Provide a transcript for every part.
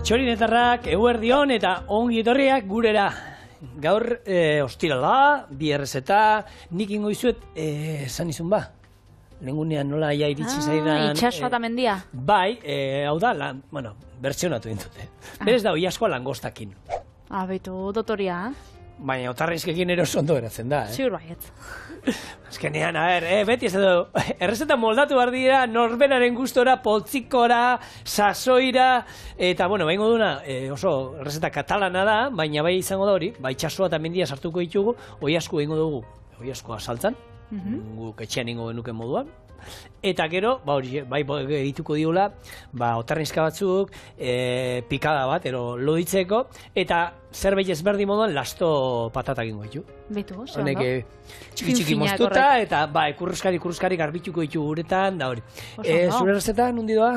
Txorinetarrak, eguerdion eta ongi etorriak gurera. Gaur ostirala, bi errezeta, nik ingo izuet, esan izun ba. Lengunean nola ja iritsi zaidan... Itxasua eta mendia. Bai, hau da, bertsionatu dintute. Berez da, oiaskoa langostakin. Beitu, dotoria, Baina otarrizkekin ero ondo geratzen da, Ziur baiet. Azkenean, beti ez edo, errezeta moldatu behar dira, norberaren gustora, poltzikora, sasoira, eta, bueno, baingo duna, oso errezeta katalana da, baina bai izango da hori, bai itxasua eta mendia sartuko ditugu, oiasko egingo dugu, oiaskoa saltzan, guk etxean ingo genuke moduan, eta gero, bai egituko diola, otarrizka batzuk, pikada bat, loditzeko, eta zerbait ezberdi moduan lasto patatak ingo ditu. Beitu, oso, honek txiki moztuta, eta kurruskari garbituko ditu guretan, da hori. Zure errezeta, nundi doa?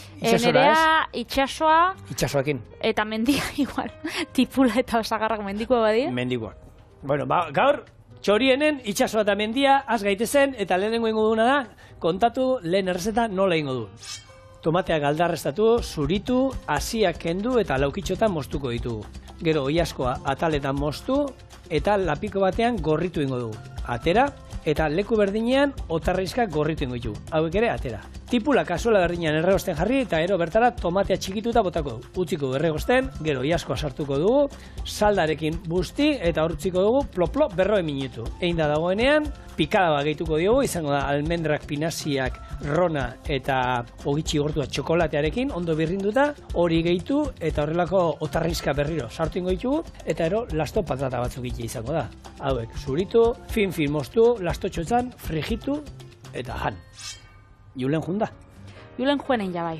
Nerea itxasoa... Itxasoakin. Eta mendia igual. Tipula eta osagarrak mendikoa badia. Mendikoak. Bueno, gaur, txorienen itxasoa eta mendia, az gaitezen, eta lehenengo ingo duna da, kontatu lehen errezeta nola ingo du. Tomatea galdarrestatu, zuritu, hasiak kendu eta laukitxotan moztuko ditugu. Gero oiaskoa ataletan moztu eta lapiko batean gorritu ingo dugu. Atera eta leku berdinean otarrizka gorritu ingo ditugu. Hauek ere atera. Tipula kasuela berdinean erregosten jarri eta ero bertara tomatea txikituta botako dugu. Utziko erregosten, gero oiaskoa sartuko dugu, saldarekin busti eta hortziko dugu ploplo 40 minutu. Egin da dagoenean, pikada bat gehituko diogu, izango da almendrak, pinaziak, rona eta ogitxi gortua txokolatearekin, ondo birrinduta, hori gehitu eta horrelako otarrizka berriro sartu ingo ditugu, eta ero lasto patata batzuk izango da. Hauek, zuritu, fin moztu, lasto txotzan, frigitu eta jan. Julen junda. Julen juenen jabai.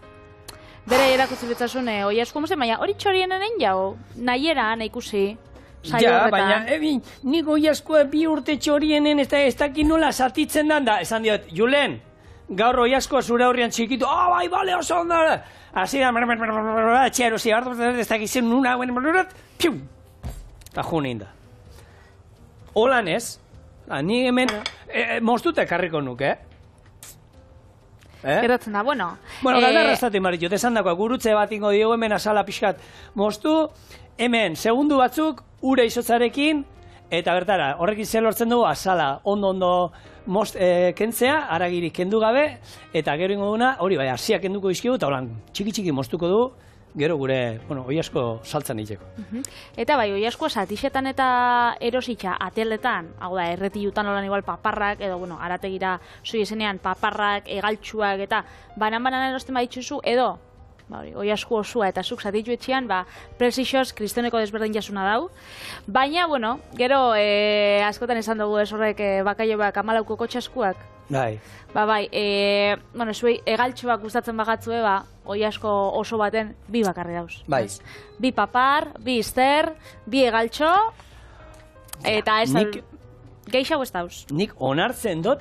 Bere erakutzi betzasun oiasko mozen, baina hori txorienen jau, nahiera, ikusi. Ja, baina, nik oiaskoa bi urte txorienen ez dakit nola zatitzen da, esan diot, Julen, gaur oiaskoa zure horrian txikitu, bai, bale, oso onda, hasi da, etxero, ez dakitzen nuna, piu, eta junein da. Holan ez, ni hemen, moztuta ekarriko nuke, Geratzen da, bueno. Bueno, galdarra ez dati maritxot, esan dakoa, gurutze bat ingo diogu hemen asala pixkat moztu, hemen, segundu batzuk, ura izotzarekin, eta bertara, horrekin zer lortzen dugu, asala ondo kentzea, aragirik kendu gabe, eta gero ingo duna, hori bai, hasiak kenduko izkigu, eta holan, txiki moztuko du, gero gure, oiasko saltzan itxeko. Eta bai, oiasko satixetan eta erositxa ateletan, hau da, erretilutan olan igual paparrak, edo, arategira zoi esenean paparrak, egaltsuak, eta banan erosten baditzuzu, edo, oiasko osua eta zuk zatitu etxean, presixoz kristoneko desberdin jasuna dau. Baina, gero askotan esan dugu ez horrek bakaioak amalauko kotxaskuak. Bai. Bai, zuei egaltxoak gustatzen bagatzue, oiasko oso baten bi bakarri dauz. Bai. Bi papar, bi izter, bi egaltxo, eta ez geixau ez dauz. Nik onartzen dut,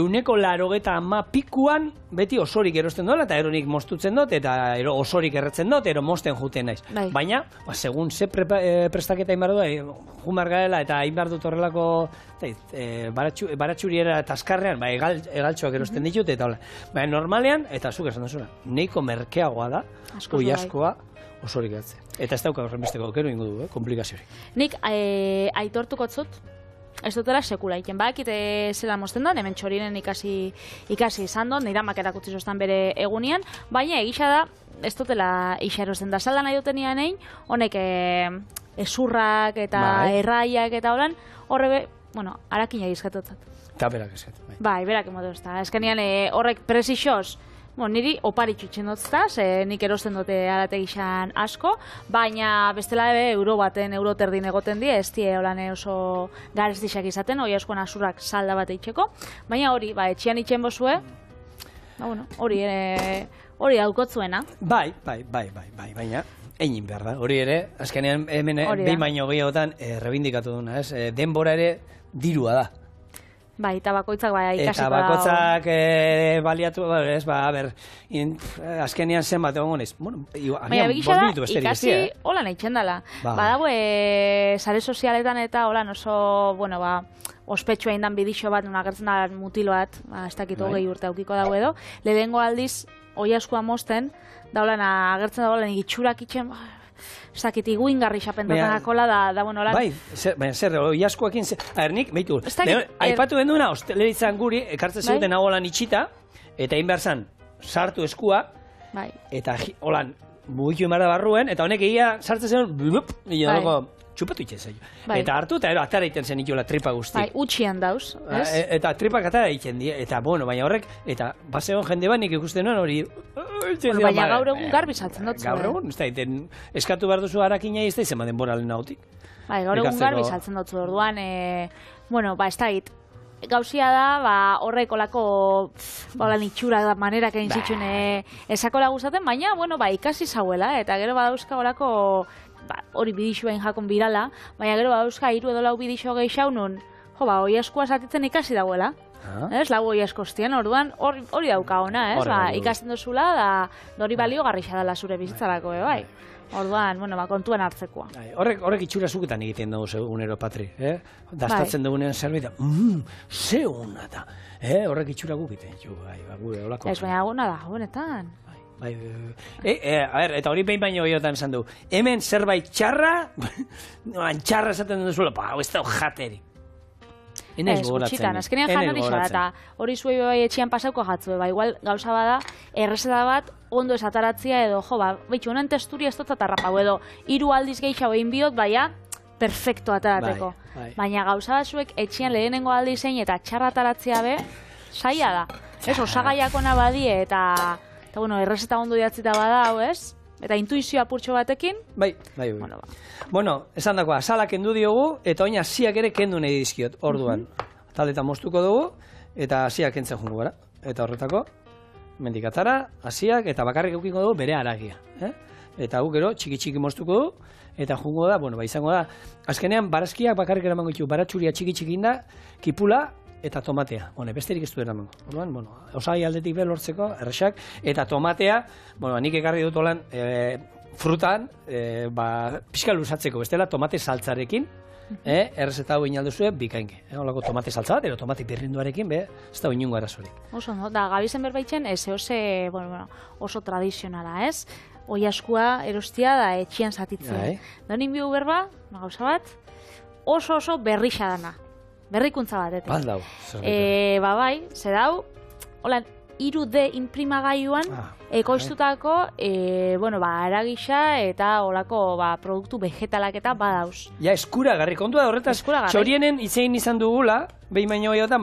180 pikuan beti osorik erosten dola, eta eronik moztutzen dut, eta osorik erretzen dut, mosten juten naiz. Baina, segun ze prestaketa inbar du, jumar garela eta inbar dut horrelako baratxuriera eta askarrean, egaltxoak erosten ditut, eta hola. Baina normalean, eta zuk esan duzuna, neiko merkeagoa da, oiaskoa osorik eratzen. Eta ez dauka horrenbesteko, gero ingo du, komplikaziorik. Nik aitortuko zut, ez dutela sekula iken, bakite zela mozten da, hemen txorinen ikasi izan do, nire amak erakutzi zoztan bere egunian, baina egisa da, ez dutela ixarosten da, salda nahi duten egin, honek ezurrak eta erraiak eta holan, horre, harakina izkatotzat. Eta berak izkat. Bai, berak emotu ez da, ezkenean horrek presixoz, niri oparitxu itxen dut nik erosten dute arategixan asko, baina bestela euro baten, euro terdin egoten die, ez die holan oso garestixak izaten, oiaskoan asurrak salda bat eitzeko, baina hori, etxian itxen bozue, hori daukotzuena. Bai, baina, egin behar da, hori ere, azkenean hemen behin baino gehiagotan rebindikatu duna, denbora ere dirua da. Bai, eta bakoitzak ikasiko da. Eta bakoitzak baliatu, azkenean zenbat egon gonez. Baina begisa da, ikasi holan eitzen dela. Badago, sare sozialetan eta holan oso, ospetsua indan bidixo bat, agertzen da mutilo bat, ez dakit hogei urte aukiko dago edo, lehenengo aldiz oiaskua mozten, daulan agertzen daulan itxurak itxen, ez dakit iguingarri xapentatzen akola, da bueno, lan... Bai, baina zer, oiaskoakin, nik, behitu, aipatu den duena, osteleritzan guri, ekartzen zuten agolan itxita, eta egin behar zan, sartu eskua, eta holan, mugitu emar da barruen, eta honek egia sartzen zen, blup, txupatu itxen zaio. Eta hartu, eta atara iten zen itola tripa guzti. Bai, utxian dauz, ez? Eta tripak atara iten die, eta bueno, baina horrek, eta basegon jende bat nik ikusten nuen hori... Baina gaur egun garbi saltzen dut. Gaur egun, ez da, eskatu behar duzu harakina ez da izan baden boralen nautik. Bai, gaur egun garbi saltzen dut orduan, bueno, ez da, gauzia da, horrek olako itxura da manerak egin zituen esakola gustatzen, baina, bueno, ikasi zauela, eta gero badauzka olako hori bidixua jakon birala, baina gero badauzka 3 edo 4 bidixo gehiago nun, oiaskua zatitzen ikasi dauela. Ez, lau oiasko ostien, orduan hori dauka ona, ez? Ikasten duzula, da hori balio garrixa dela zure bizitzarako, bai. Orduan, bueno, kontuan hartzekoa. Horrek itxura zuketan egiten dugu egunero, Patri. Dastatzen dugunean zerbait, ze hona da. Horrek itxura gukiten, gure olako. Ez, baina agona da, honetan. Eta hori behin baino gehiagotan esan du. Hemen zerbait txarra, txarra esaten duzuela, ez da jateri. Ez, gutxitan, azkenean jan hori xara, eta hori zuei bai etxian pasauko jatzu, igual gauza bada, errezeta bat, ondo esataratzia edo, betxu, honen testuria ez dut atarrapau, edo 3 aldiz gehiago egin biot, baina, perfecto atarateko. Baina gauza bat zuek etxian lehenengo aldi zein eta txarra ataratzia be, saia da. Ez, osagaiak ona badie, eta, bueno, errezeta ondo idatzita badau, ez? Eta intuizio apurtxo batekin? Bai. Bueno, esan dakoa, asalak kendu diogu, eta oina hasiak ere kendu nahi dizkiot, orduan. Taldetan moztuko dugu, eta hasiak kentzen jungo gara. Eta horretako, mendik atara, hasiak, eta bakarrik eukiko dugu bere haragia. Eta guk gero, txiki moztuko du, eta jungo da, bueno, izango da, azkenean, barazkiak bakarrik eramango ditu, baratxuria txiki da, kipula, eta tomatea. Besterik ez du eramango. Orduan, osagai aldetik behar lortzeko, errexak, eta tomatea, nik ekarri dut olan frutan, pixka luzatzeko, bestela tomate saltzarekin, errezeta hau inalduzue, bikainke. Olako tomate saltza bat, ero tomate birrinduarekin, ez da inungo arazorik. Oso, da, gabizen berbaitzen, oso tradizionala, ez? Oiaskua erostia da etxian zatitzen. Donin bihu berba, gauza bat, oso berrixa dana. Berrikuntza batetik. Baldau. Bai, ze dau, holan, 3D imprimagailuan ekoiztutako, eragisa eta holako produktu vegetalak eta badauz. Ja, eskuragarri, kontua da horretaz, txorienen itzein izan dugula, behin baino gehiagotan,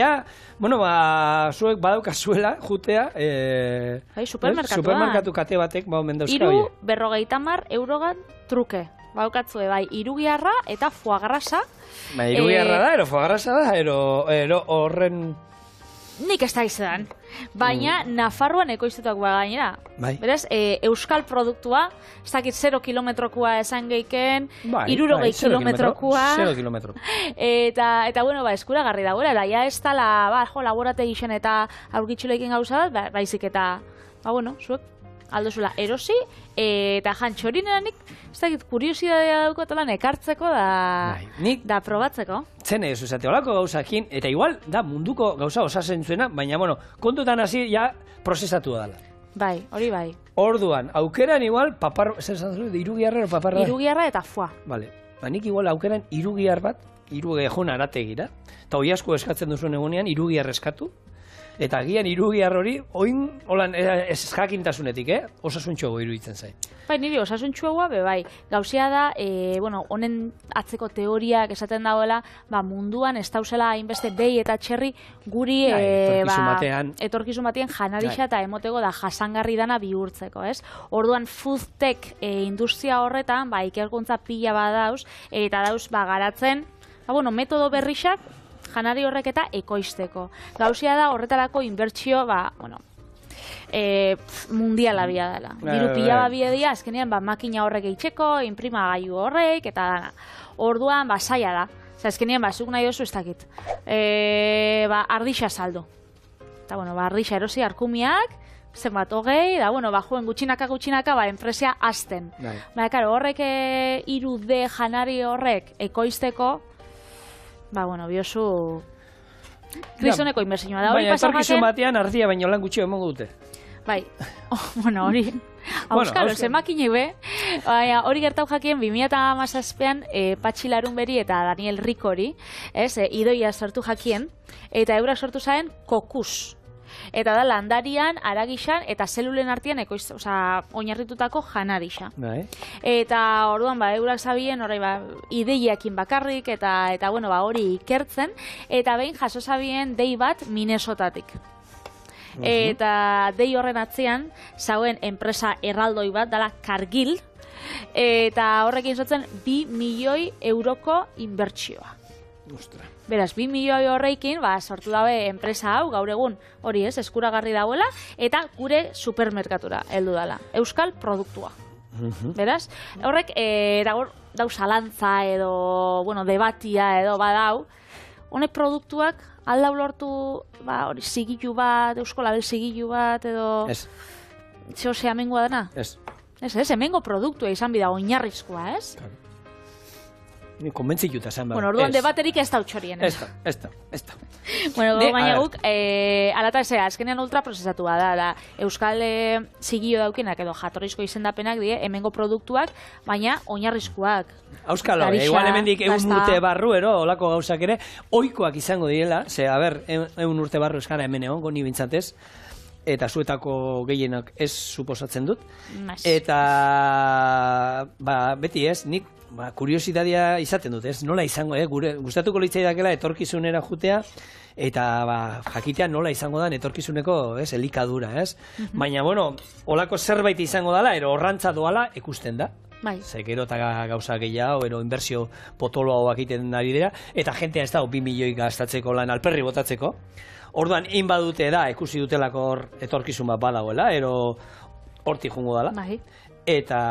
baina zuek badaukazuela, jutea, supermerkatu kate batek, omen dauzka hori. 350 eurogan truke. Baukatzue, irugiarra eta foagrasa. Irugiarra da, ero foagrasa da, ero horren... Nik ez da izan. Baina, Nafarroan ekoiztutak gainera. Beraz, euskal produktua, ez dakit 0 kilometrokua esan geiken, 60 kilometrokua. 0 kilometro. Eta, eskuragarri dagoela, da, ja ez tala, laborate gixen eta aurkitzulekin gauza bat, baizik eta, zuek, aldozula erosi, eta txorinenik, ez dakit, kuriosidadea daukotalan ekartzeko da probatzeko. Zene ez uzate, olako gauzakin, eta igual da munduko gauza osasen zuena, baina, kontutan hasi ja prozesatu dala. Bai, hori bai. Orduan, aukeran igual, irugiarra o paparra? Irugiarra eta foa. Vale, nik igual aukeran irugiar bat, irugiar arategira, eta oiasko eskatzen duzuen egunean, irugiar eskatu, eta gian irugiar hori, oin, holan, ez jakintasunetik, osasuntxoago iruditzen zai. Bai, niri osasuntxoagoa, bai, gauzia da, honen atzeko teoriak esaten dagoela, munduan ez dauzela hainbeste behi eta txerri guri, etorkizun batean janarixa eta emoteko da jasangarri dana bihurtzeko, ez? Orduan, food tech industria horretan, ikerkuntza pila badauz, eta dauz, garatzen, metodo berrixak, janari horrek eta ekoizteko. Gauzia da horretarako inbertsio, mundiala bia dela. Diru pila babia dira, azkenean makina horrek eitzeko, imprimagailu horrek, eta dana. Orduan, zaila da. Azkenean, zuk nahi dozu ez dakit. Ardixa saldo. Eta, ardixa erosi arkumiak, zenbat hogei, da, juen gutxinaka, enpresia azten. Horrek 3D janari horrek ekoizteko, biozu kristoneko inbertsioa da. Baina, etorkizun batean ardia baino lan gutxi emongo dute. Bai, bueno, hori... Auskalo, zemakinei be, hori gertau jakien 2017an Patxi Larunberi eta Daniel Ricori, idoia sortu jakien, eta eurak sortu zaen kokus. Eta da landarian, aragixan eta zelulen artean oinarritutako janarisa. Eta orduan eurak zabien ideiakin bakarrik eta hori ikertzen, eta behin jaso zabien dei bat Minnesotatik. Eta dei horren atzean zauen enpresa erraldoi bat dela Cargill, eta horrekin zotzen 2 milioi euroko inbertsioa. Beraz, 2 milioi horreikin sortu dabe enpresa hau gaur egun hori eskuragarri dauela, eta gure supermerkatura heldu dela, euskal produktua. Beraz, horrek dau zalantza edo debatia edo badau, honek produktuak aldau lortu hori zigilu bat, eusko label zigilu bat edo... Ez. Zehose hemengoa dena? Ez. Ez, hemengo produktua izan bida oinarrizkoa, ez? Ni konbentzituta esan behar. Bueno, orduan debaterik ez da utxorien. Ez da. Bueno, baina guk, alata ezea, azkenean ultraprozesatua da, euskal zigio daukenak edo jatorrizko izendapenak die, hemengo produktuak, baina oinarrizkoak. Auskalo, igual hemendik 1 urte barru, olako gauzak ere, oikoak izango direla, a ber, 1 urte barru eskara hemen egon, ni bintzatez, eta zuetako gehienak ez suposatzen dut. Eta, beti ez, nik kuriositatea izaten dut, ez? Nola izango, gustatuko litzaidakela etorkizunera jutea, eta jakitea nola izango da etorkizuneko elikadura, ez? Baina, olako zerbait izango dela, horrantza doala ikusten da. Zekero eta gauza gehiago, inbertsio potoloagoak egiten ari dira, eta jentea ez da 2 milioi gastatzeko lan alperri botatzeko. Orduan, egin badute da, ikusi dutelako hor etorkizun bat badagoela, hortik jungo dela. Eta,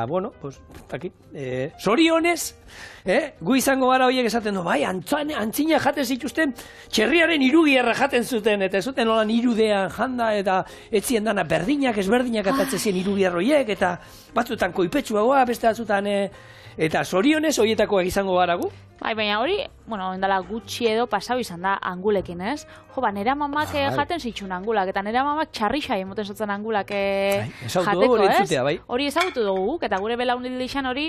zorionez, gu izango gara horiek esaten du, antzina jaten zituzten, txerriaren irugierra jaten zuten, eta ez zuten holan irudean janda, eta etzien dana berdinak, ezberdinak atatzen ziren irugierra horiek, eta batzutan koipetsuagoa, beste batzutan, eta zorionez horietakoak izango gara gu. Baina hori, endala gutxi edo pasau izan da angulekin, ez? Nera mamak jaten zitxun angulak, eta nera mamak txarrixai emoten zotzen angulak jateko, ez? Hori ezagutu dugu, eta gure belaunilixan hori,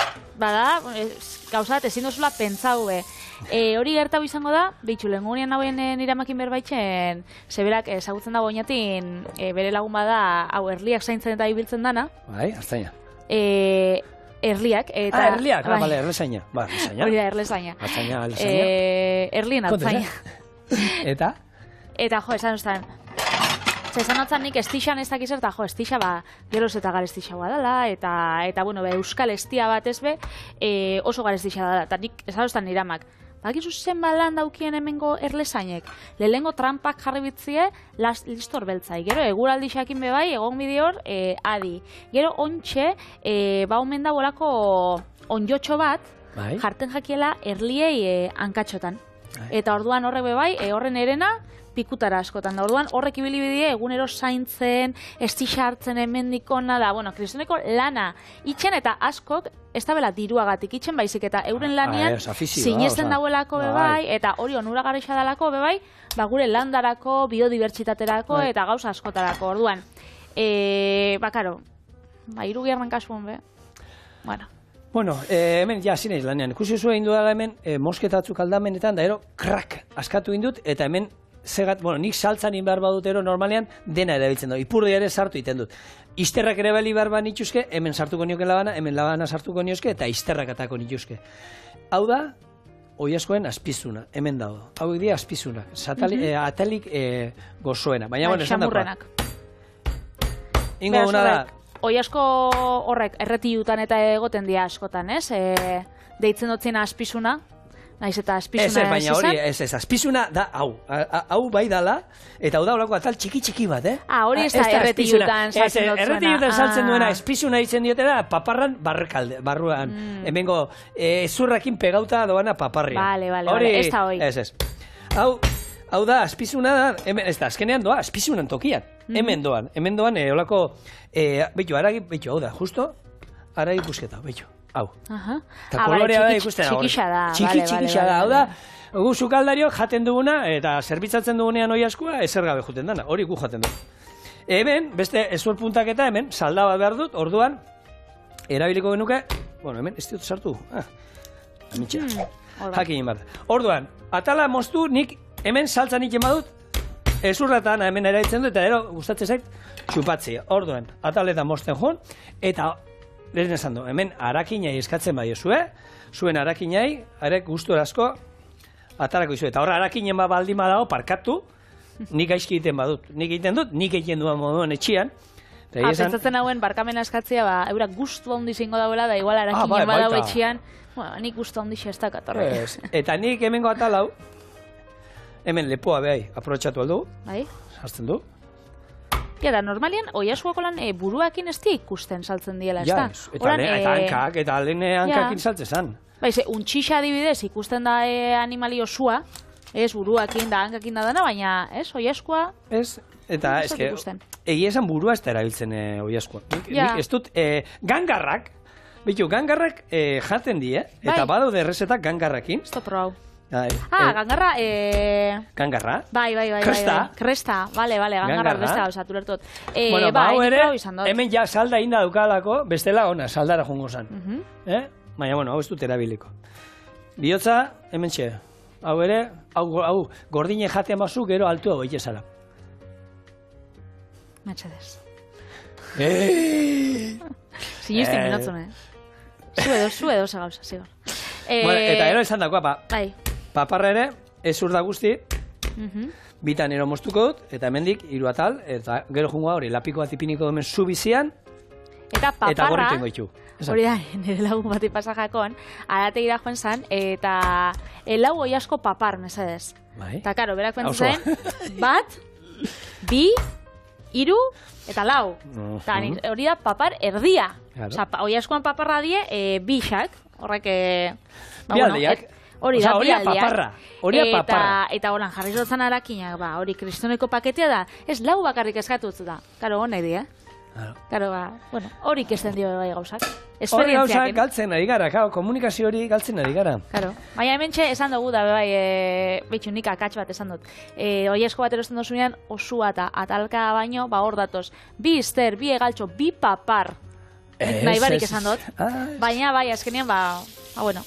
gauzat ezin dozula pentsau, hori gertau izango da, behitxu, lengunean hauen nire amakin berbaitzen, zeberak ezagutzen dago oinatin, bere lagun bada, erliak zaintzen eta ibiltzen dana. Artzaina. Erliak, eta... Erliak, erlezaina. Hori da, erlezaina. Erlien altzaina. Eta? Eta, esan ustan, esan otzan nik estixan ez dakizer, eta estixa geroz eta garestixa dela, eta euskal estia bat ezbe, oso garestixa dela, eta nik esan ustan niramak. Bakizu zen balan daukien hemengo erlezainek. Lehengo trampak jarri bitzie, listor beltzai. Gero, eguraldi xakin bebai, egon bideor, adi. Gero, ontxe, omen da bolako onjotxo bat, jarten jakiela erliei hankatxotan. Eta orduan horrek bebai, horren erena, pikutara askotan da. Orduan horrek ibili bidie egunero zaintzen, estixa hartzen hemendikona da, kristoneko lana itxen eta askok ez da bela diruagatik itxen baizik eta euren lanian sinesten dauelako bebai eta hori onuragarrixa dalako bebai, gure landarako, biodibertsitaterako eta gauza askotarako. Orduan, karo, irugierran kasuan be, hemen ja zineiz lanean. Ikusi zuen indu dela hemen mosketatzuk aldamenetan, da krak askatu indut eta hemen nik saltzan inbar badut normalean dena erabiltzen du. Ipurdia ere sartu iten dut. Izterrak ere bali barban itxuzke, hemen sartuko nioke labana, hemen labana sartuko nioske, eta izterrak atako nituzke. Hau da, oiazkoen azpizuna, hemen dago. Hau dira azpizuna, atalik gozoena. Baina, esan dakoa. Ingo duna da. Oiazko horrek erretiutan eta egoten dira askotan, ez? Deitzen dutzen azpizuna. Naiz eta azpizuna ez izan? Baina hori, ez, azpizuna da hau. Hau bai dala, eta hau da holako atal txiki bat, hori ez da erretiutan saltzen dutzuena. Erretiutan saltzen duena, azpizuna ditzen diotela, paparran barruan. Hemengo, zurrakin pegauta doana paparria. Bale, ez da hori. Ez. Hau da, azpizuna da, ez da, azkenean doa, azpizunan tokian. Hemen doan, holako, hau da, justo, aragi busketa, hau. Eta kolorea da ikusten da. Txiki-txikisa da. Hau da, gu sukaldario jaten duguna, eta zerbitzatzen dugunean hoi askua, ezer gabe juten dana. Hori gu jaten dugu. Hemen, beste ezur puntaketa, hemen, salda bat behar dut, orduan, erabiliko genuke, bueno, hemen, ez dut sartu, amitxea, jakin bat. Orduan, atala moztu, nik, hemen saltza nik emadut, ezurratan hemen eraitzen dut, eta ero, gustatzen zait, txupatzea. Orduan, ataletan mozten joan, eta, lehen esan du, hemen arakinai eskatzen bai zuen arakinai, arek guztu erasko, atarako izu. Eta horra arakinen bat baldin badago, parkatu, nik gaizki egiten badut. Nik egiten duan moduan etxian. Pentsatzen hauen, barkamena eskatzea, eurak guztu handi zingo dauela, da igual arakinen badago etxian, nik guztu handi xestak atorre. Eta nik hemengo atalau, hemen lepoa behai, aprobetxatu aldu, hartzen du. Ja, da, normalian, oiasuako lan buruakin ez ikusten saltzen diela, ez da? Ja, eta hankak, eta lehen hankakin saltzen zan. Baize, untxixa adibidez ikusten da animali osua, ez buruakin da hankakin da dana, baina, ez, oiaskoa... Ez, eta, eske, egia esan burua ez da erabiltzen oiaskoa. Nik ez dut, gangarrak, gangarrak jaten die, eta badaude errezetak gangarrakin. Ez da probau. Gangarra... Gangarra? Bai. Kresta, bale, gangarra beste hau zatu lertot. Bueno, hau ere, hemen ja salda inda dukalako, bestela ona, saldara jongo zan. Baina, bueno, hau ez dut erabiliko. Biotza, hemen txe. Hau ere, hau, gordine jatea mazu, gero altua goite zala. Matxadez. Sinistik minatzen, Zu edo gauza, zigor. Eta ero esan dakoa, bai. Paparra ere, ez urda guzti, bitan ero moztuko dut, eta hemendik, hiru atal, eta gero jungoa hori, lapiko bat ipiniko domen zu bizian, eta paparra, gorritu ingoitu. Hori da, nire lagun bati pasajakon, arategira joan zan, eta lau oiasko papar, mesedez. Eta karo, berak pentsatzen, bat, bi, hiru, eta lau. Hori da papar erdia. Oiaskoan paparra die, bixak, horrek... Bialdiak. Hori da, bialdiak. Hori da paparra. Eta horan, jarri zotzan arakinak, hori kristoneko paketea da, ez lau bakarrik eskatu da. Karo, hona idea. Karo, bueno, hori ikesten dio bai gauzak. Hori gauzak galtzen ari gara, komunikazio hori galtzen ari gara. Karo, baina hemen txe esan dugu da, bai, betxu nik akatx bat esan dut. Oiesko bat erosten dozunean, osua eta atalka baino, hor datoz, bi izter, bi egaltxo, bi papar. Nahi barik esan dut. Baina, bai, azkenean, bueno.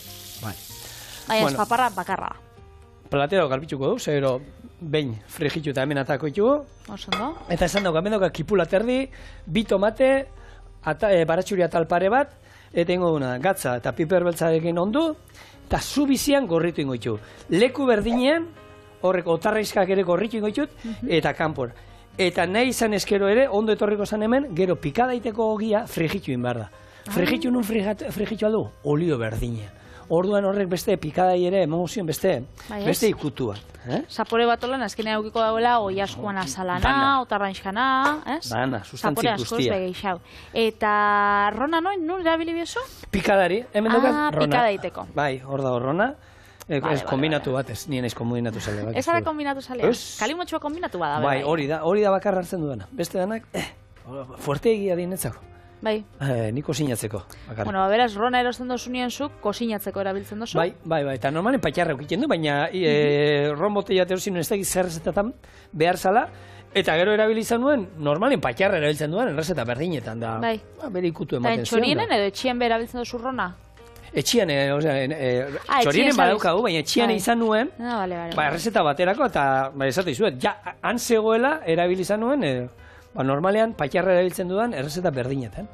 Baina, ez paparra bakarra. Platero galbitzuko du, zero behin frigitu eta hemen atako ditugu. Osondo. Eta esan dugu, hemen dugu kipula terdi, bi tomate, baratxuri atal pare bat, eta ingo duna, gatza eta piper beltzarekin ondu, eta zu bizian gorritu ingo ditu. Leku berdinean, horrek otarraizkak ere gorritu ingo ditut, eta kanpor. Eta nahi izan eskero ere, ondo etorriko zan hemen, gero pikadaiteko ogia frigitu inbar da. Frigitu nun frigitu aldu? Olio berdinean. Orduan horrek beste pikadai ere emango zion beste ikutua. Zapore bat olan, azkenean eukiko dauela, oiaskoan azalana, otarrainskana, ez? Bana, sustantzi guztia. Eta rona nun erabili biezu? Pikadari, hemen dugu rona. Pikadaiteko. Bai, hor da rona. Ez kombinatu bat, ez nien ez kombinatu zale. Ez ara kombinatu zalea? Kalimotxua kombinatu bada. Bai, hori da bakarra hartzen duena. Beste danak, fuerte egia dinetzako. Bai. Ni kosinatzeko. Bueno, beraz, rona erosten dozu zuk, kosinatzeko erabiltzen dozu. Bai. Eta normalen patxarra eukiten du, baina ron botella teosin ez dakiz zerrezetetan behar zala, eta gero erabilizan nuen, normalen patxarra erabiltzen duen, errezeta berdinetan da. Bai. Bere ikutu ematen zion. Txorienen edo etxian behar erabiltzen dozu rona? Etxian, txorienen badaukagu, baina etxian izan nuen, errezeta baterako, eta esate izuet, ja, han zegoela erabilizan nuen, normalean, patxarra erabiltzen dudan, errezeta berdinetan.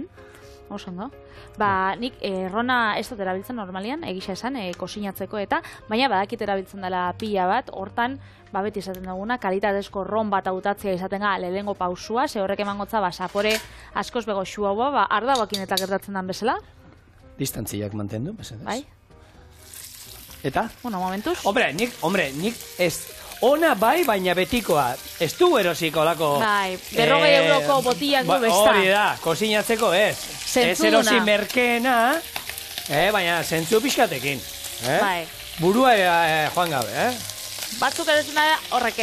Oso ondo. Nik rona ez dut erabiltzen normalean, egisa esan, kosinatzeko eta, baina badakit erabiltzen dela pila bat, hortan, beti izaten duguna, kalitatezko ron bat hautatzea izaten ga, lehengo pausua, ze horrek emangotza, sapore askoz bego xua ardagoakin eta gertatzen den bezala. Distantziak mantendu, besedez. Bai. Eta? Bueno, momentuz. Hombre, nik ez... Ona bai, baina betikoa. Ez du erosiko lako... Bai, 40 euroko botiak du besta. Hori da, kosinatzeko ez. Ez erosi merkeena, baina zentzu pixkatekin. Bai. Burua joan gabe, Batzuk erosuna horrek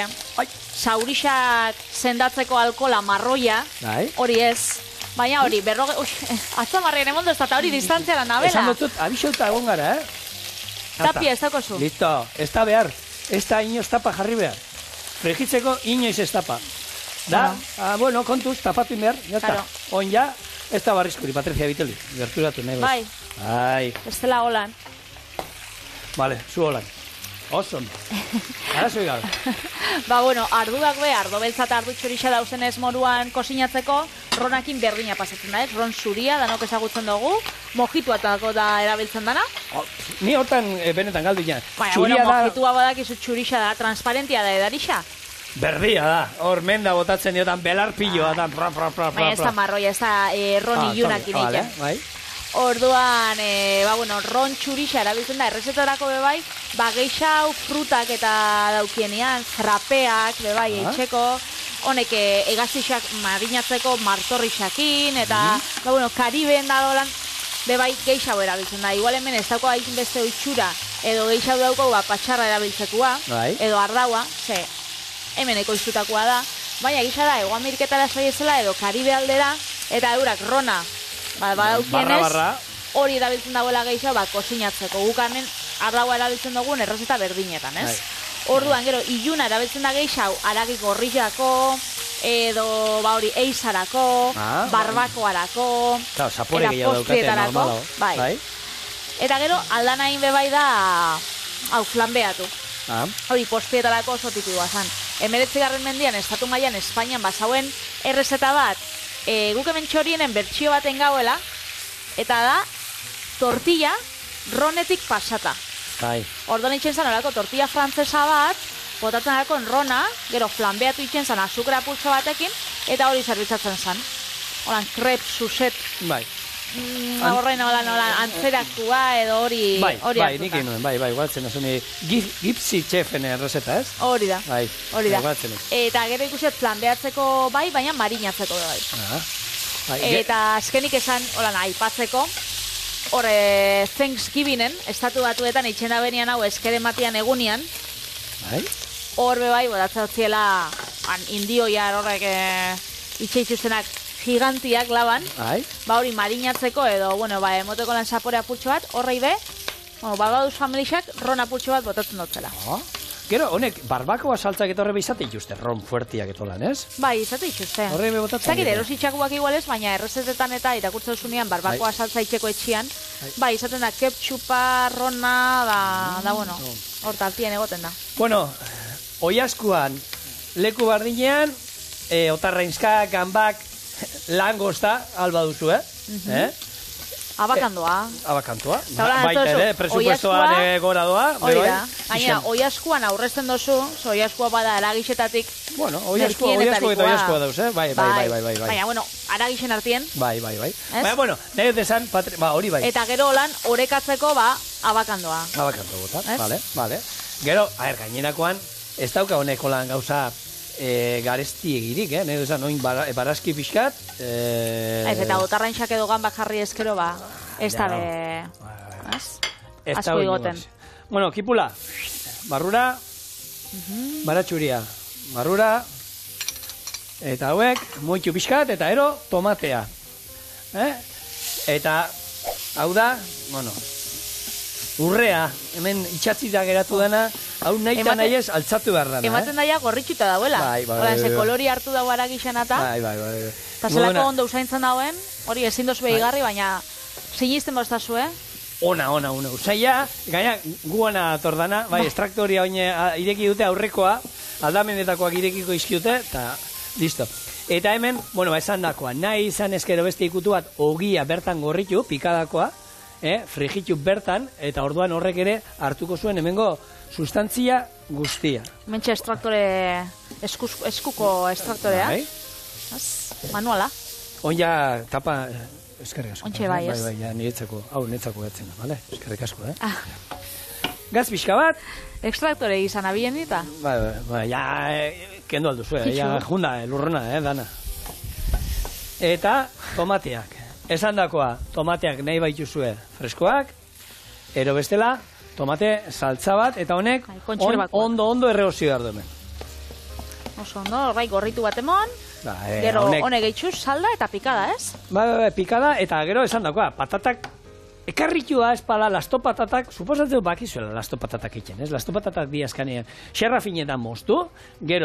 saurixak sendatzeko alkola marroia, hori ez. Baina hori, atzamarrien emondo ez da, hori distantziara nabela. Esan dutut, abixauta egon gara, Tapia ez dakozu. Listo, ez da behar. Ez da inoz tapa jarri behar. Frigitzeko inoiz ez tapa. Da, bueno, kontuz, tapatu inber, jata. Claro. On ja, ez da barrizkuri, Patricia Bitoli, gerturatu nahi. Bai. Bai. Ez dela holan. Vale, zu holan. Oso ondo. Arazoi gabe. Ba, bueno, arduak be, ardo beltza eta ardu txorixa dauzen ez moruan kosinatzeko, ronakin berdina pasatzen da, ez? Ron zuria, danok ezagutzen dugu, mojituatako da erabiltzen dana. Ni hortan benetan galdu ja. Baina, bueno, mojitua badakizu txorixa da, transparentia da edarixa. Berdia da, hor menda botatzen diotan belarpilloa da, Baina ez da marroia, ez da ron ilunakin egiten. Bai. Orduan, bueno, ron txurixa erabiltzen da, errezetarako bebai, geixau frutak eta daukienean, frapeak bebai eitxeko, honek egaztixak marinatzeko martorrixakin, eta, bueno, Karibeen da dolan, bebai geixau erabiltzen da. Igual hemen ez dauko haikin beste oitxura, edo geixau dauko patxarra erabiltzekoa, edo ardaua, ze, hemen ekoiztutakoa da, baina gisa da, Hego Ameriketara zaiezela, edo Karibe aldera, eta eurak rona, badaukienez, hori erabiltzen dagoela geixau, kosinatzeko. Gukanen ardaua erabiltzen dugun errezeta berdinetan, ez? Orduan, gero, iluna erabiltzen da geixau, aragi gorrillako, edo, hori, eizarako, barbakoarako, eta postrietarako, bai. Eta gero, aldan hain bebai da, hau, flanbeatu. Hori, postrietarako oso tipua zan. 19. mendian, estatu mailan Espainian basauen errezeta bat, guk hemen txorienen bertsio baten gauela, eta da, tortilla ronetik pasata. Orduan itxen zan horako tortilla frantzesa bat, botatzen horako rona, gero flanbeatu itxen zan azukra pultso batekin, eta hori zerbitzatzen zan. Horan, krep, suset. Bai. Horrein antzeraktua edo hori hartuta. Bai, nik egin bai, guatzen azuni gipsi txefen errezeta, ez? Hori da. Hori da. Eta gero ikuset flanbeatzeko bai, baina marinatzeko bai. Eta azkenik esan, aipatzeko, horre Thanksgivingen, estatu batuetan itxenda benian hau eskeren matian egunian, horbe bai, bodatzen ziela indioiar horrek itxeitzuzenak gigantiak laban, hori marinatzeko edo, emoteko lan zapore apurtxo bat, horrei be, baduz familixak ron apurtxo bat botatzen dutzela. Gero, honek, barbakoa saltzak eta horre izate ituzte, ron fuertiak eta lan, ez? Bai, izate ituzte. Horre be botatzen. Zakire, erositxakuak igualez, baina errezetetan eta irakurtzen duzunean barbakoa saltza itxeko etxian, bai, izaten da ketchupa, rona, da, hor taltien egoten da. Bueno, oiaskuan, leku bardinean, otarrainzka, gambak, langosta, alba duzu, Abakandoa. Abakandoa. Baita ere, presupuestoan gora doa. Hori da. Gaina, oiaskuan aurrezten dozu, oiaskua bada aragixetatik. Bueno, oiaskua eta oiaskua dauz, Bai. Baina, aragixen artien. Bai. Baina, nahi dut esan, hori bai. Eta gero holan, orekatzeko, abakandoa. Abakandoa bota, vale. Gero, gainerakoan, ez dauka honeko lan gauza garesti egirik, nahi duzan, oin barazki pixkat. Ez, eta otarrainxak edo gambak jarri eskero, ez da be... Asko igoten. Bueno, kipula, barrura, baratxuria, barrura, eta hauek, moitxu pixkat, eta ero, tomatea. Eta, hau da, urrea, hemen itxatzita geratu dena, hau nahi eta nahi ez altzatu behar dana. Ematen daia gorritxuta dauela. Bai. Ze kolori hartu dago aragixen eta. Bai. Eta zelako ondo usaintzen dauen, hori ezin dozu behigarri, baina sinisten boztazu, Ona, usaila, gaina guana tordana, bai, estraktoria ireki dute aurrekoa, aldamenetakoak irekiko izkiute, eta listo. Eta hemen, esan dakoa, nahi izan eskero beste ikutu bat, ogia bertan gorritu, pikadakoa, frigitu bertan, eta orduan horrek ere hartuko zuen hemengo sustantzia guztia. Mentxe estraktore, eskuko estraktorea. Manuala. Oia, tapa, eskerrik asko. Ontxe bai, ez? Bai, niretzako, netzako gatzen da, bale? Eskerrik asko, Gaz pixka bat. Extraktore izan abien dita? Bai, kendu alduzu, junda, lurrona, dana. Eta tomateak. Esan dakoa, tomateak nahi baituzue freskoak, ero bestela, tomate saltza bat, eta honek ondo erreozio behar hemen. Oso ondo, horrai gorritu bat emon, gero honek gehitzuz salda eta pikada, ez? Bai, pikada, eta gero esan dakoa, patatak, ekarritua espala, lasto patatak, suposatzen bakizuela lasto patatak itxen, ez? Lasto patatak diazkanean, xerra finetan moztu, gero,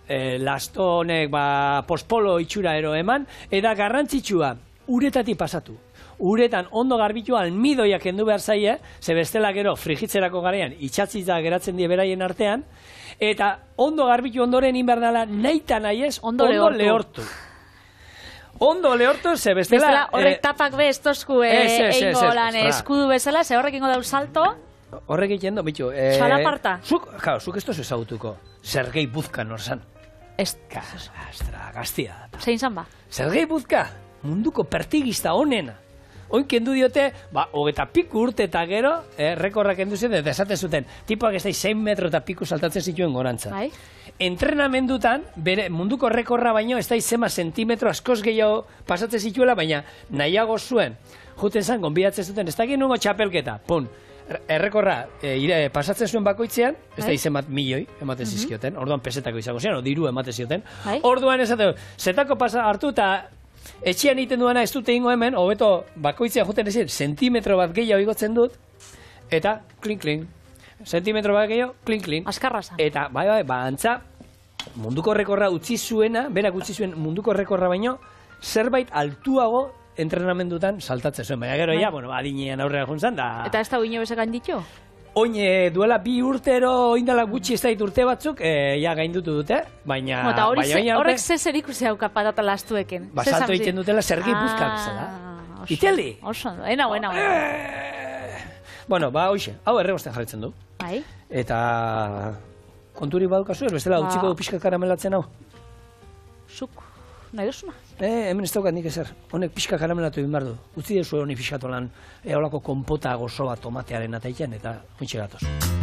lastonek pospolo itxura ero eman, eta garrantzitsua, uretatik pasatu. Uretan ondo garbitu almidoiak kendu behar zaie, ze bestela gero frigitzerako garean itxatzita geratzen die beraien artean, eta ondo garbitu ondoren inberdala nahi eta nahi ez ondo lehortu. Ondo lehortu, ze bestela... horrek tapak be, estosku eingo lan eskudu bezala, ze horrek ingo daul salto... Horrek egiten do, bitu... Txalaparta. Zuk ez tozu ezagutuko. Sergei Buzka norzan. Astra, gaztia. Zein zan ba? Sergei Buzka, munduko pertigista onena. Oin kendu diote, 20 urte eta gero, rekorrak kendu zuten, eta esaten zuten, tipoak ez da 6 metro eta piku saltatzen zituen gorantza. Bai. Entrenamendutan, bere munduko rekorra baino, ez da zema sentimetro askoz gehiago pasatzen zituela, baina nahiago zuen, juten zan, gonbidatzen zuten, ez da genungo txapelketa, pun, errekorra pasatzen zuen bakoitzean, ez da izen bat milioi ematen zizkioten, orduan pesetako izango zian, diru ematen zioten, orduan esaten, zetako hartu eta etxean egiten duena ez dute ingo hemen, hobeto bakoitzea joten ezin, sentimetro bat gehiago igotzen dut, eta klin-klin. Sentimetro bat gehiago, klin-klin. Askarraza. Eta, antza, munduko rekorra utzi zuena, berak utzi zuen munduko rekorra baino, zerbait altuago entrenamendutan saltatzen zuen. Baina gero, adinean aurrera juntzan, da... Eta ez da uine bezekan ditu? Oin duela 2 urtero oindala gutxi ez dait urte batzuk, gaindutu dute, baina... Horrek zezer ikusi hauka patata lastueken. Salto egiten dutela Sergei Buzkak zela. Itali! Oso, ena. Bueno, hoxe, hau erregosten jarretzen du. Bai. Eta... konturi badukazu, bestela utziko du pixka karamelatzen hau. Zuk, nahi duzuna? Hemen ez daukat nik ezer. Honek pixka karamelatu egin behar du. Utzi dezu honi pixkatu lan eolako konpota gozo bat tomatearen ataiken eta hontxe gatoz.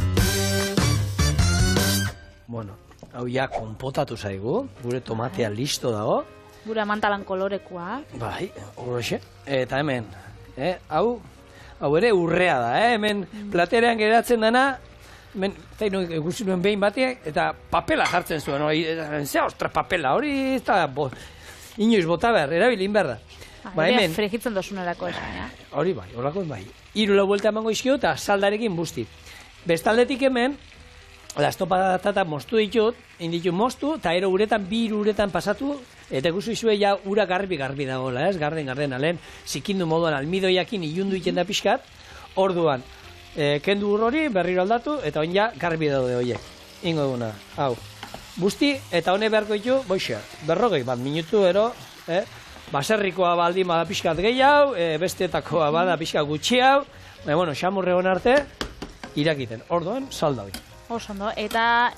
Bueno, hau ja konpotatu zaigu. Gure tomatea listo dago. Gure amantalan kolorekoa. Bai, horrexe. Eta hemen, hau ere urrea da, hemen platerean geratzen dana, hemen, eta ikusi nuen behin bateak, eta papela jartzen zuen, zea ostra papela, hori eta inoiz bota behar, erabilin behar da. Hemen frigitzen dosunerako esan, hori bai, horako bai. 3 buelta emango izkio eta saldarekin busti. Bestaldetik hemen, lastopa patata moztu ditut, inditu moztu, eta ero uretan, 2 uretan pasatu, eta ikusi zuen ja ura garbi dagoela, ez? Garden, alen, zikindu moduan almidoiakin ilundu iten da pixkat, orduan, kendu hori, berriro aldatu, eta oin ja garbi daude horiek. Ingo duguna, hau. Busti, eta hone beharko ditu, boixa, 40 minutu ero, baserrikoa baldin bada pixkat gehiago, besteetakoa bada pixkat gutxi hau, bueno, xamurre hon arte, irakiten. Orduan, salda hori. Oso, no? Eta,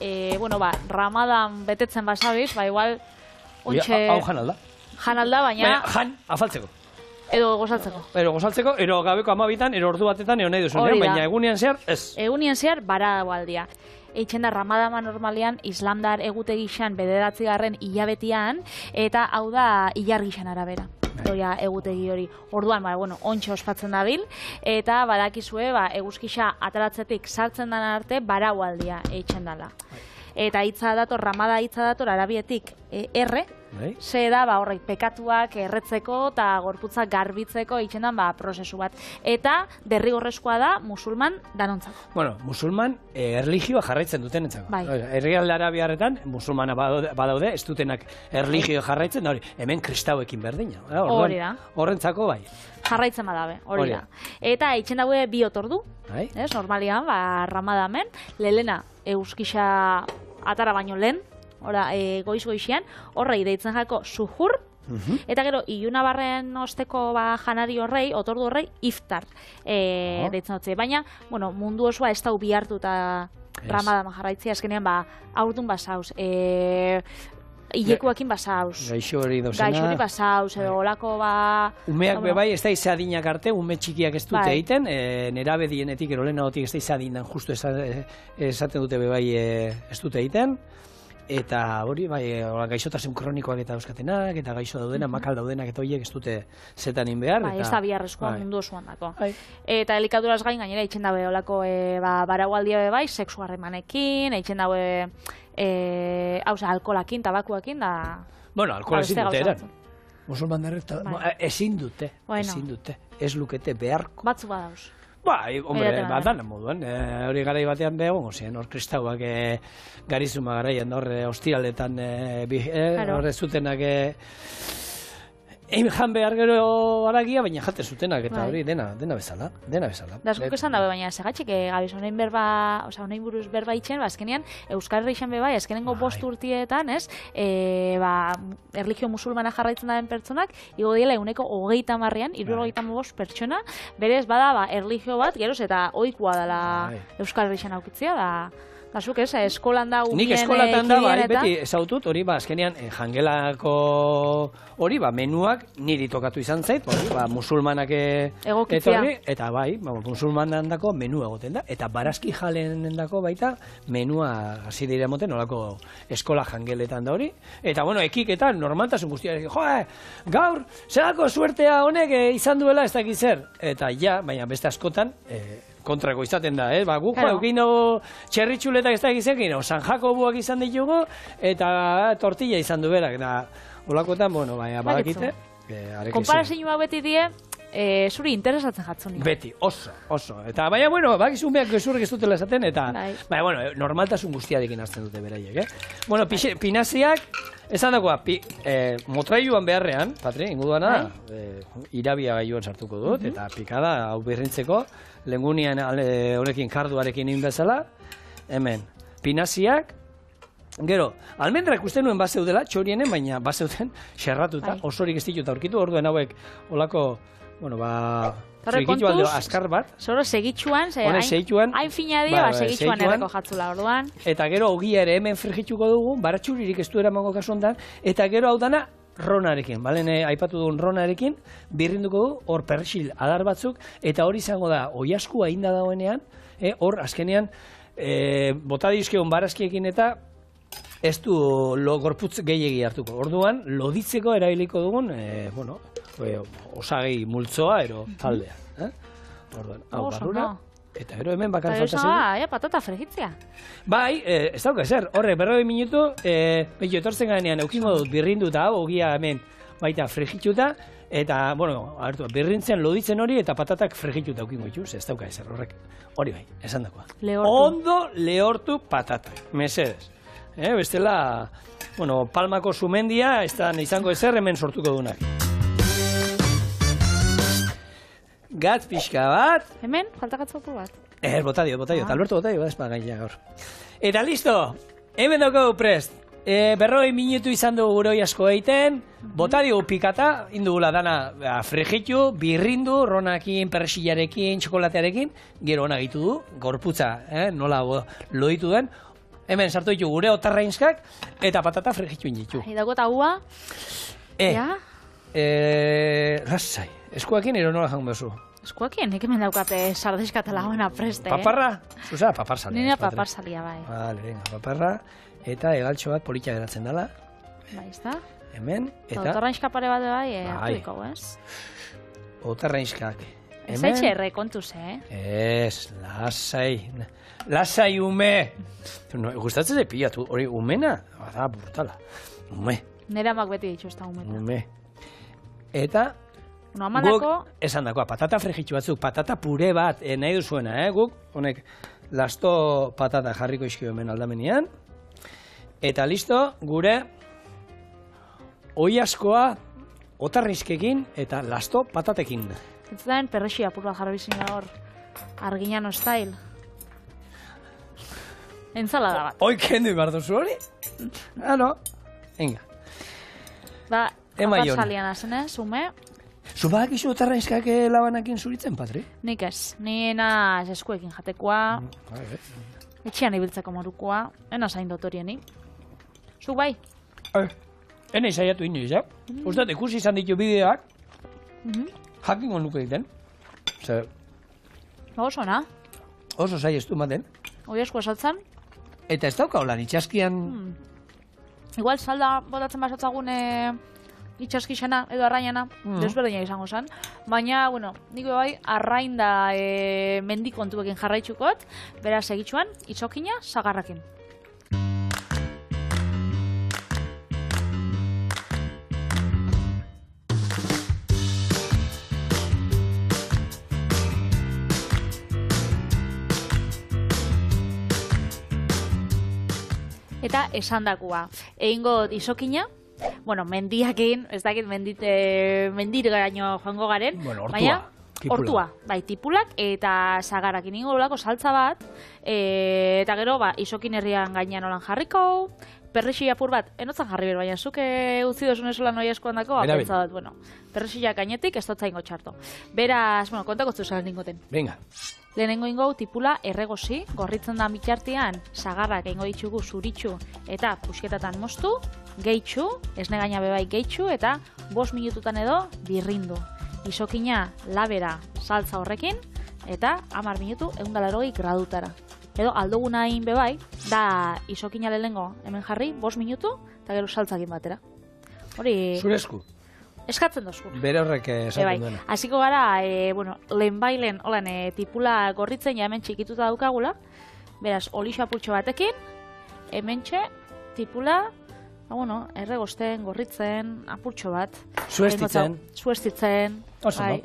ramadan betetzen basabiz, igual, ontxe... Hau janalda. Janalda, baina... Jan, afaltzeko. Edo gozaltzeko. Ero gabeko 12etan, ero ordu batetan, ero nahi duzunean, baina egunean zehar, ez. Egunean zehar, bara baldia. Eitzen da Ramadama normalian, Islamdar egutegixan 9. hilabetian, eta hau da hilar gixan arabera. Doia egutegi hori. Orduan, ontxe ospatzen dabil, eta badakizue, eguzkixa ataratzetik sartzen dan arte, baraualdia eitzen dala. Eta hitza dator, Ramada hitza dator, arabietik erre, ze da horrek pekatuak erretzeko eta gorputzak garbitzeko eitzen dan prozesu bat. Eta derrigorrezkoa da musulman danontzako. Bueno, musulman erlijioa jarraitzen duten entzako. Bai. Herrialde arabiarretan musulmana badaude, ez dutenak erlijio jarraitzen, hemen kristauekin berdina. Hori da. Horrentzako bai. Jarraitzen badabe, hori da. Eta eitzen daue 2 otordu, normalian, Ramadamen, lelena euskixa atara baino lehen, goiz-goixian, horrei deitzen jako suhur, eta gero, ilunabarren osteko janari horrei, otordu horrei, iftar deitzen dutze. Baina, mundu osoa ez dau bihartu eta Ramadama jarraitzea, azkenean, aurdun basauz, hilekuakin basauz. Gaixo hori dauzena. Gaixo hori basauz, edo olako Umeak bebai, ez da izadinak arte, ume txikiak ez dute egiten, nerabe dienetik, erolenagotik ez da izadinan, justu esaten dute bebai ez dute egiten. Eta hori, gaixotasun kronikoak eta euskatenak, eta gaixo daudenak, makal daudenak, eta horiek ez dute zetan behar. Ez da biharrezkoa mundu osoan dako. Eta elikaduraz gain, gainera, eitzen daue olako baraualdia bebai, seksu harremanekin, eitzen daue alkolakin, tabakuakin, da... Bueno, alkola ezin dute eran. Musulman derreta, ezin dute, ez lukete beharko. Batzu badauz. Bai, hombre, badan moduan, hori garai batean begon, ziren, hor kristauak garizuma garaian, hor ostiraletan, hor zutenak jan behar gero aragia, baina jaten zutenak, eta hori dena bezala. Da, eskuk esan dabe, baina segatxik, gabiz, honein berba, oza, honein buruz berba itxen, azkenean, Euskal Herri izan bebai, azkenengo 5 urtietan, ez, erlijio musulmana jarraitzen daren pertsonak, igo diela 130an, 75 pertsona, berez bada, erlijio bat, geroz, eta ohikoa dela Euskal Herri izan aukitzia, da, zuk ez, eskolan da, nik eskolatan da, beti ezautut, hori, azkenean, jangelako hori, menuak niri tokatu izan zait, musulmanak etorri, eta musulmanan dako menua egoten da, eta barazki jalen dako baita menua hasi dira moten, nolako eskola jangeletan da hori, eta, ekiketan, normaltasun guztia, gaur, zelako suertea honek izan duela ez dakit zer, eta baina beste askotan, kontrako izaten da, guk eukino txerritxuletak ez da egizek, San Jakobuak izan ditugu, eta tortilla izan du berak, eta olakotan, badakite. Konparazioa beti die, zuri interesatzen jatzen. Beti, oso. Eta, bakizu beak gezurrik ez dutela esaten, eta, normaltasun guztiarekin hartzen dute beraiek, pinaziak, esan dagoa, motrailuan beharrean, Patri, inguduana, irabia gaioan sartuko dut, eta pikada, hau berrintzeko, lengunian honekin karduarekin egin bezala, hemen, pinaziak, gero, almendrak uste nuen bazeudela, txorienen, baina bazeuden xerratuta, osorik ez ditut aurkitu, orduen hauek, olako, frikitxu aldo askar bat. Zoro segitxuan, hain fina dira, segitxuan erreko jatzula orduan. Eta gero, ogia ere hemen frikitxuko dugu, baratxuririk ez du eramango kasu hontan, eta gero hau dana, ronarekin, aipatu duen ronarekin, birrinduko du, hor persil adar batzuk, eta hori izango da, oiaskua inda dagoenean, hor, azkenean, bota dizkeon barazkiekin eta ez du gorputz gehiegi hartuko. Orduan, loditzeko erabiliko dugun, osagei multzoa, ero taldea. Orduan, hau barrura. Eta gero hemen bakar falta zen. Patata fregitzea. Bai, ez dauka ezer. Horre, 40 minutu, etortzen ganean eukimo dut birrindu eta hau, ogia hemen baita fregituta, eta, birrintzen loditzen hori eta patatak fregituta eukimo dituz, ez dauka ezer, horrek. Hori bai, esan dakoa. Ondo lehortu patatak, mesedez. Bestela, palmako sumendia, ez da izango ezer hemen sortuko dunak. Gatz pixka bat. Hemen, falta gatzatu bat. Bota dio, Alberto bota dio, bat gaina gaur. Eta listo, hemen daukagu prest. 40 minutu izan dugu guroi asko egiten, bota dio pikata, indugula dana fregitu, birrindu, ronakin, persillarekin, txokolatearekin, gero hona gitu du, gorputza, nola loditu den. Hemen sartu ditu gure otarrainskak, eta patata fregitu inditu. Dago eta hua? Lasai, eskuakin ero nola jango bezu? Eskuakin, nik hemen daukate sardizkatela hoena preste. Paparra? Zuza, paparsalia. Nina paparsalia, bai. Vale, venga, paparra, eta egaltxo bat politia geratzen dela. Bai, ez da? Hemen, eta... Otarrainska pare bat bai, hartuiko, ez? Otarrainskak. Ez haitxe erre kontuz, Ez, lasai. Lasai, ume! Gustatzen de pilatu, hori umena? Da, brutala. Ume. Nera amak beti ditxu ez da umena. Ume. Eta... Guk, esan dakoa, patata fregitu batzuk, patata pure bat, nahi duzuena, guk, honek, lasto patata jarriko izkio hemen aldamenean, eta listo, gure, oiaskoa, otarrizkekin, eta lasto patatekin. Zentzuten, perrexi apur bat jarri bizina hor, arginano style. Entzalada bat. Hoi kendu ibar duzu hori? No. Venga. Ba, paparsalian azenez, ume. Zubak izu otarrainskak labanakin zuritzen, Patri? Nik ez. Ni naz eskuekin jatekoa, etxean ibiltzeko morukoa, ena zain dotorienik. Zuk bai? Ena izaiatu inoiz, Uztat, ikusi izan ditu bideoak, jakingo nuke egiten. Oso, na? Oso zai ez du maten. Hoi asko esaltzen? Eta ez dauka holan, itxaskian... Igual salda botatzen basotzagune... itxaskixena edo arrainana, desberdina izango zen. Baina, nik bai, arrain da mendikontuekin jarraitxukot, beraz egitxuan, itxokina, sagarrakin. eta esandakua. Egingo izokina, bueno, mendiakin, ez dakit mendir garaino joango garen, bueno, baina, hortua, bai, tipulak eta sagarakin ingo olako saltza bat, eta gero, izokin herrian gainean olan jarriko, perrexi apur bat, enotzan jarri ber, baina zuk utzi dozun esola noi askoan dako, apentza bat, bueno, perrexia gainetik ez dotza ingo txarto. Beraz, bueno, kontako zuzaren ingoten. Venga. Lehenengo ingo tipula erregozi, gorritzen da bitartean, sagarrak ingo ditugu zuritxu eta pusketatan moztu, gehitxu, esne gaina bebai gehitxu, eta 5 minututan edo birrindu. Izokina labera saltza horrekin, eta 10 minutu 180 gradutara. Edo alduguna egin bebai, da izokina lehenengo hemen jarri, 5 minutu, eta gero saltzakin batera. Hori... Zure esku? Eskatzen dozku. Bere horrek esaten duena. Hasiko gara, lehenbailen, holan, tipula gorritzen ja hemen txikituta daukagula, beraz, olixo apurtxo batekin, hemen tipula, erregosten, gorritzen, apurtxo bat. Zuestitzen. Zuestitzen. Oso,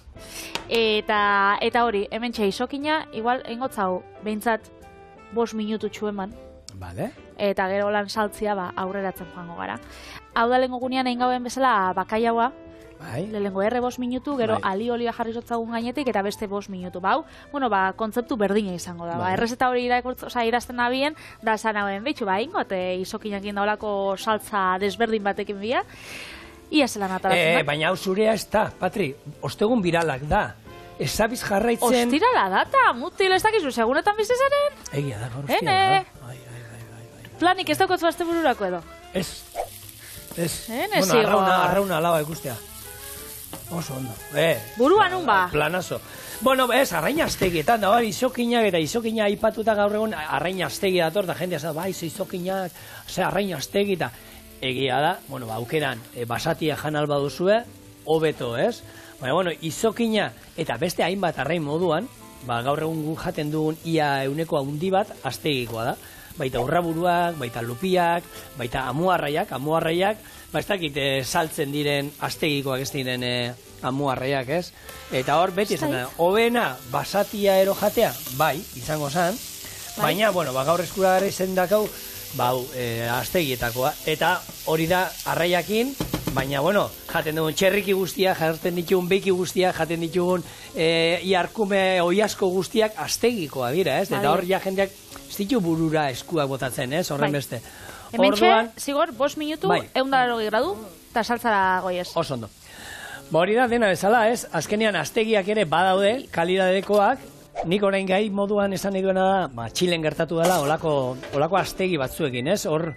Eta hori, hemen izokina, igual, engotzau, behintzat, 5 minutu txueman. Vale. Eta gero lan saltzia, aurreratzen joango gara. Hau da lehenko gunean egin gauen bezala bakaiaua, lehenko 5 minutu, gero ali-olioa jarri zotzagun gainetik, eta beste 5 minutu. Bau, kontzeptu berdina izango da. Errezeta hori irazten nabien, da zan hauen behitxu, ingote izokinak indolako saltza desberdin batekin bia. Ia zelan ataratzen da. Baina hau zurea ez da, Patri, ostegun biralak da. Ez zabiz jarraitzen... Ostirala data, mutil ez dakizu, segunetan bizizaren? Egia da, gaur ostirala da. Planik ez daukotzu azte bururako edo? Ez. Bueno, arrauna alaba ikustea. Oso ondo. Buruan un ba? Planazo. Bueno, arraina aztegietan da, izokinak eta izokina aipatuta gaur egun arraina aztegi dator, da jendea zan, izokinak, arraina aztegi eta egia da, aukeran basatia jan alba duzue, hobeto, ez? Baina, izokina eta beste hainbat arrain moduan, gaur egun jaten dugun ia euneko handi bat aztegikoa da. Baita urraburuak, baita lupiak, baita amuarraiak, ez dakit saltzen diren aztegikoak ez diren amuarraiak, ez? Eta hor, beti esan da, hobena basatia ero jatea, izango zan, baina, gaur eskuragarri zendakau, aztegietakoa, eta hori da arraiakin, baina, jaten dugun txerriki guztiak, jaten ditugun beiki guztiak, jaten ditugun iarkume oiasko guztiak aztegikoa dira, ez? Eta hor ja jendeak ez ditu burura eskuak botatzen, ez? Horren beste. Hemen zigor, 5 minutu, 180 gradu, eta saltzara goiez. Oso ondo. Hori da, dena bezala, ez? Azkenean aztegiak ere badaude, kalidadekoak, nik orain gai moduan esan nahi duena da, Txilen gertatu dela, olako aztegi batzuekin, ez? Hor,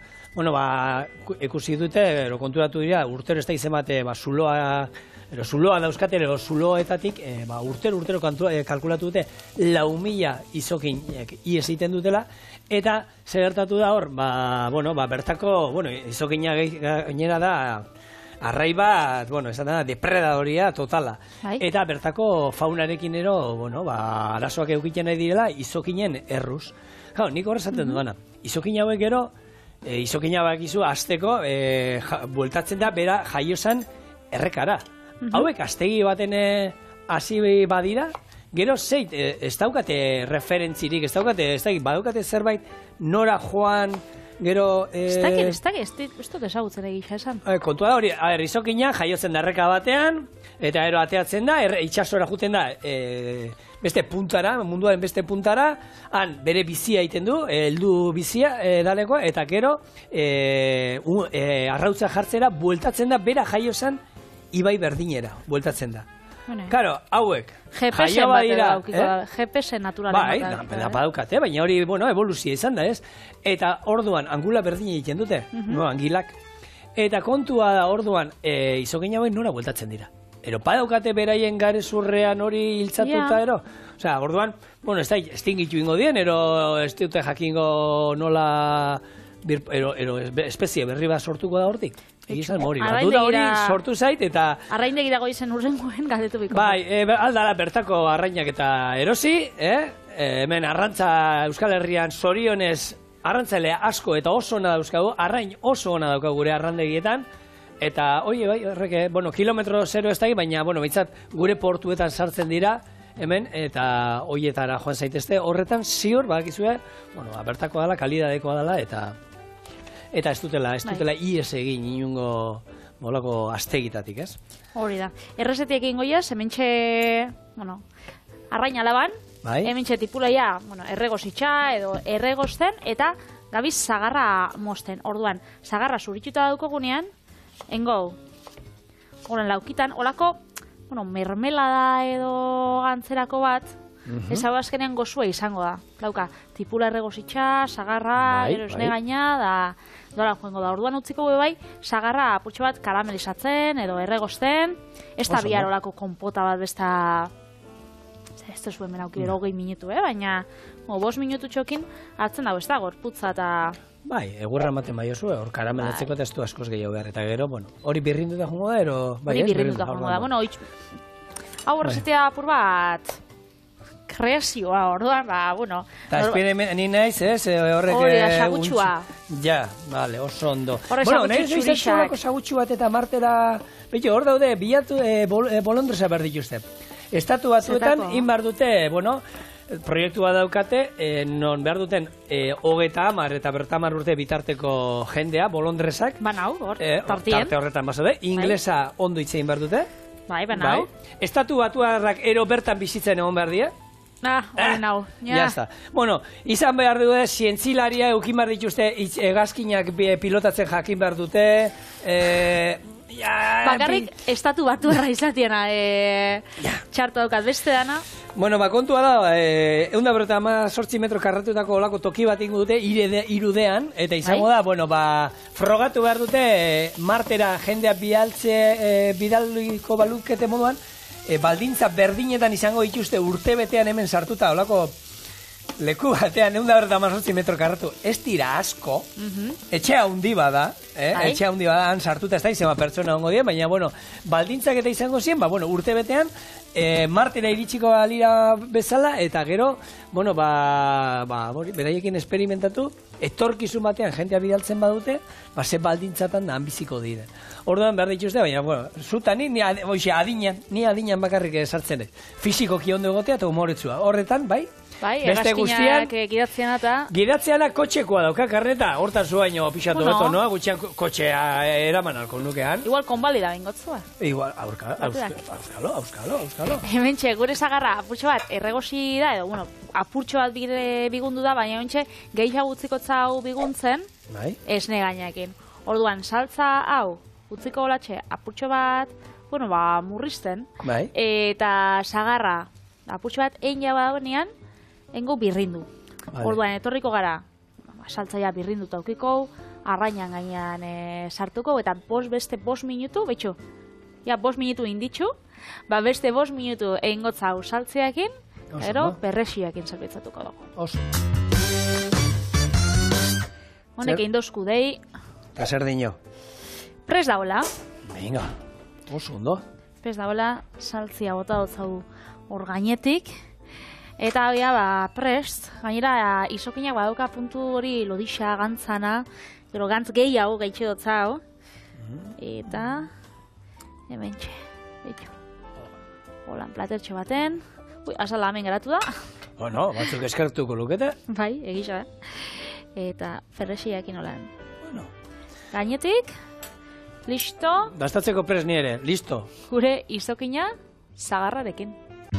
ikusi dute, konturatu dira, urtero ez da izan bate, zuloa dauzkate, zuloetatik, urtero kalkulatu dute, 4.000 izokin ies egiten dutela, eta zer gertatu da hor, bertako, izokina gainera da, arrai bat, esan da, depredadoria totala. Eta bertako faunarekin ero, arazoak eukiten nahi direla, izokinen erruz. Nik horrezaten dudana, izokin hauek gero, izokina bakizu, azteko, bueltatzen da, bera jaiozan errekara. Hauek aztegi baten hasi badira, gero zeit, ez daukate referentzirik, ez dakit, badaukate zerbait nora joan, gero... Ez dut ezagutzen egisa esan. Kontua da hori, izokina jaiotzen da erreka batean, eta ero ateatzen da, itxasora juten da, beste puntara, munduaren beste puntara, han bere bizia egiten du, heldu bizia dalekoa, eta gero arrautza jartzera bueltatzen da, bera jaiozan ibai berdinera, bueltatzen da. Karo, hauek, jaio badira... GPS naturalen. Badaukate, baina hori, evoluzia izan da, ez? Eta orduan, angula berdina egiten dute, angilak. Eta kontua da orduan, izokina hauek nora bueltatzen dira. Ero, badaukate beraien garezurrean hori hiltzatuta, ero? Osea, orduan, ez dingitu ingo dien, ero ez dute jakingo nola... espezie berri bat sortuko da hortik. Egizan hori, duda hori sortu zait eta... Arraindegi dago izen urrengoen galdetu biko. Aldara bertako arrainak eta erosi, hemen arrantza Euskal Herrian zorionez arrantzailea asko eta oso ona dauzkagu, arrain oso ona daukagu gure arrandegietan, eta, horrek, kilometro zero ez da, baina, behintzat, gure portuetan sartzen dira, hemen, eta hoietara joan zaitezte, horretan ziur, badakizue, bertako dela, kalidadekoa dela, eta eta ez dutela ies egin inungo molako astegitatik, ez? Hori da. Errezetik egingo ja, hementxe, bueno, arrain alaban, hementxe tipulaia, bueno, erregozitxa edo erregozten, eta gabiz zagarra mosten. Orduan, zagarra zurituta daukogunean, engau, horren laukitan, olako, bueno, mermelada edo antzerako bat, ez hau azkenean gozua izango da. Dauka, tipula erregozitxa, zagarra, gero esne gaina, da dola joango da. Orduan utziko bai, zagarra apurtxo bat karamelizatzen edo erregozten, ez da bihar olako konpota bat besta, ez da zuen menauki bero 20 minutu, baina 5 minutu txokin hartzen dago ez da, gorputza eta... Bai, egurra ematen bai oso, hor karamelatzeko eta ez du askoz gehiago behar, eta gero, bueno, hori birrinduta jongo da, ero... Hori birrinduta jongo da, bueno, hau horrezitea apur bat... kreazioa, orduan, bueno... Eta espire, ni naiz, ez? Hori, sagutxua. Ja, bale, oso ondo. Horre, sagutxu txurixak. Sagutxu bat eta martera... Beti, hor daude, bilatu bolondresa behar dituzte. Estatu batzuetan, inbar dute, bueno, proiektua daukate, non behar duten 30 eta 50 urte bitarteko jendea, bolondresak. Banau, hor, tartien. Tarte horretan basode, inglesa ondo itzein behar dute. Bai, banau. Estatu batuarrak ero bertan bizitzen egon behar die. Hori nau. Ya está. Bueno, izan behar dute, zientzilaria eukin behar dituzte, hegazkinak pilotatzen jakin behar dute. Bakarrik, estatu batuarra izatiena txartu daukat beste dana. Bueno, kontua da, 158 metro karratutako olako toki bat ingo dute, irudean, eta izango da, bueno, frogatu behar dute, martera jendea bidaliko balukete moduan, baldintza berdinetan izango dituzte urtebetean hemen sartuta, olako leku batean, 158 metro karratu, ez dira asko, etxea handi bada, etxea handi bada, han sartuta ez da izan pertsona ongo dien, baina, bueno, baldintzak eta izango zien, bueno, urtebetean, martera iritsiko balira bezala, eta gero, bueno, beraiekin esperimentatu, etorkizun batean jentea bidaltzen badute, ze baldintzatan da biziko dire. Orduan behar dituzte, baina, bueno, zuta ni adinean bakarrik sartzen, fizikoki ondo egotea eta humoretsua. Horretan, bai? Bai, egazkinak gidatzean eta... Gidatzeana kotxekoa dauka, karneta, hortan zuaino pixatu beto, noa, gutxian kotxea eraman alko nukean. Igual konbalida bingotzua. Igual, auskalo. Hementxe, gure zagarra apurtxo bat erregosi da, edo, bueno, apurtxo bat bigundu da, baina hementxe gehiago utzikotza hau biguntzen, esne gainakin. Orduan, saltza hau, utziko olatxe, apurtxo bat, bueno, murrizten, eta zagarra, apurtxo bat egin jaba dagoenean, engo birrindu. Orduan, etorriko gara, saltzaia birrindu taukiko, arrainan gainean sartuko, eta beste 5 minutu, betxo, ja, 5 minutu inditxu, beste 5 minutu egin gotza hau saltzeakin, ero, perresiakin zerbitzatuko dago. Oso. Honek egin dozku dei. Eta zer dino? Prez daola. Venga, oso ondo. Prez daola, saltzia bota dotzau hor gainetik. Eta prest, gainera izokinak badauka puntu hori lodixa, gantzana, gero gantz gehiago gaitxe dotzau. Eta, hementxe, betxo. Holan, platertxo baten. Ui, azala hemen geratu da. Bueno, batzuk eskertuko lukete. Bai, egisa, Eta ferresiakin holan. Bueno. Gainetik, listo. Dastatzeko prest ni ere, listo. Gure izokina, zagarrarekin.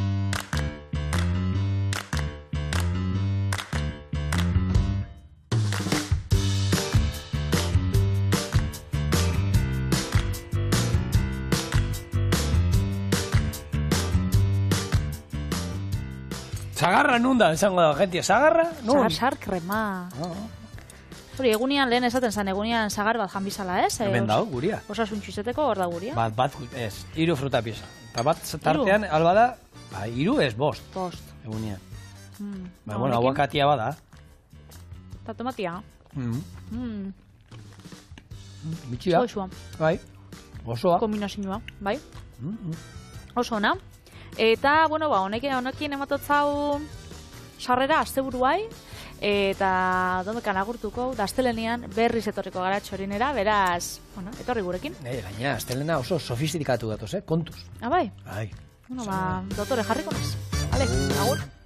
Zagarra nunda, esango da, jentia. Zagarra? Zagar krema. Hori, egunean lehen esaten zen, egunean zagar bat janbizala, ez? Hemen dago, guria. Osasun txuzeteko, hor da guria. Bat, ez, 3 fruta pieza. Eta bat tartean, alba da, 3 ez, 5. 5. Egunean. Bueno, aguakatia bada. Eta tomatia. Bitxia. Osoa. Bai. Osoa. Kombinazioa, bai. Oso ona. Eta, bueno, honekin ematotzau sarrera asteburuai, eta domekan agurtuko, da astelenean berriz etorriko gara txorinera, beraz, bueno, etorri gurekin. Gaina, astelena oso sofistikatu datoz, kontuz. Bai? Bai. Bueno, dotore jarriko naz. Vale, agur.